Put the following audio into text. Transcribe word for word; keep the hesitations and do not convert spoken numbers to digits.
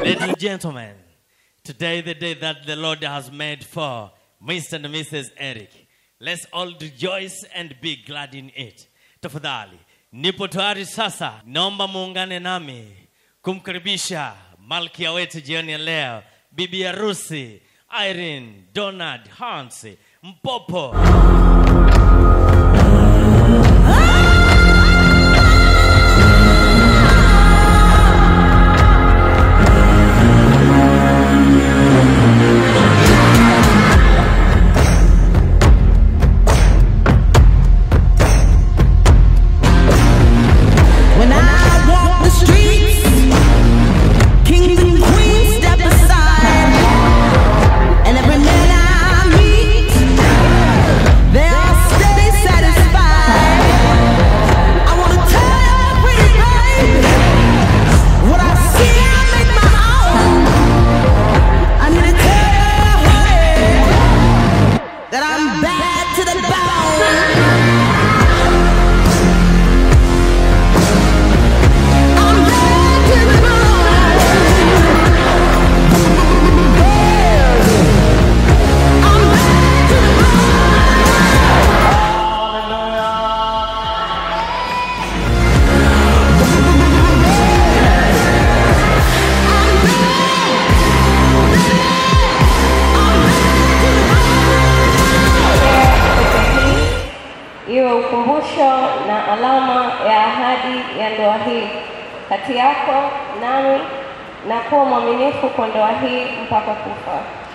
Ladies and gentlemen, today the day that the Lord has made for Mister and Missus Eric. Let's all rejoice and be glad in it. Tafadhali, nipo tayari sasa. Naomba muungane nami kumkaribisha malkia wetu jioni ya leo, bibi harusi Irene, Donald, Hans, Mpopo. Iwe ukumbusho na alama ya ahadi ya ndoa hii kati yako nami, na kuwa mwaminifu kwa ndoa hii mpaka kufa.